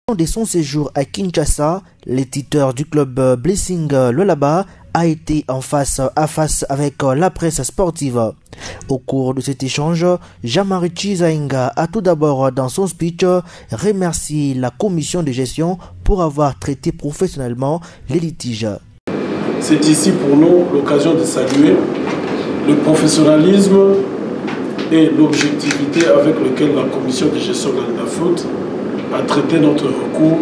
De son séjour à Kinshasa, le tuteur du club Blessing Lualaba a été en face à face avec la presse sportive. Au cours de cet échange, Jean-Marie Chizainga a tout d'abord dans son speech remercié la commission de gestion pour avoir traité professionnellement les litiges. C'est ici pour nous l'occasion de saluer le professionnalisme et l'objectivité avec lequel la commission de gestion de la foot a traité notre recours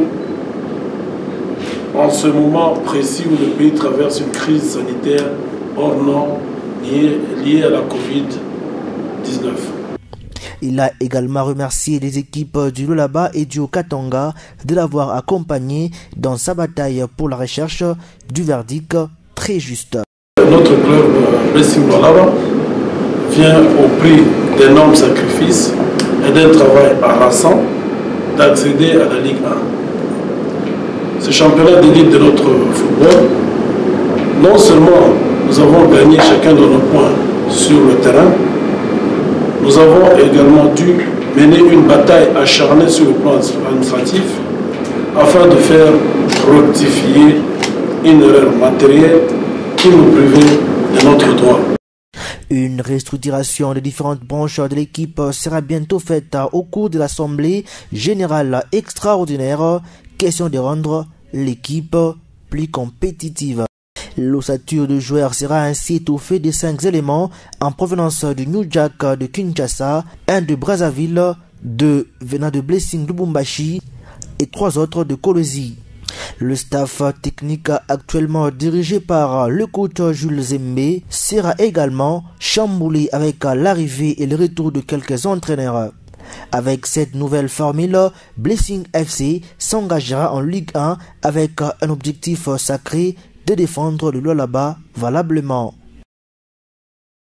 en ce moment précis où le pays traverse une crise sanitaire hors norme liée à la Covid-19. Il a également remercié les équipes du Lualaba et du Katanga de l'avoir accompagné dans sa bataille pour la recherche du verdict très juste. Notre club Blessing Lualaba vient au prix d'énormes sacrifices et d'un travail harassant d'accéder à la Ligue 1. Ce championnat d'élite de notre football, non seulement nous avons gagné chacun de nos points sur le terrain, nous avons également dû mener une bataille acharnée sur le plan administratif afin de faire rectifier une erreur matérielle qui nous privait de notre droit. Une restructuration des différentes branches de l'équipe sera bientôt faite au cours de l'Assemblée générale extraordinaire. Question de rendre l'équipe plus compétitive. L'ossature de joueurs sera ainsi étoffée de 5 éléments en provenance du New Jack de Kinshasa, un de Brazzaville, 2 venant de Blessing Lubumbashi et 3 autres de Kolwezi. Le staff technique actuellement dirigé par le coach Jules Zembe sera également chamboulé avec l'arrivée et le retour de quelques entraîneurs. Avec cette nouvelle formule, Blessing FC s'engagera en Ligue 1 avec un objectif sacré de défendre le Lualaba valablement.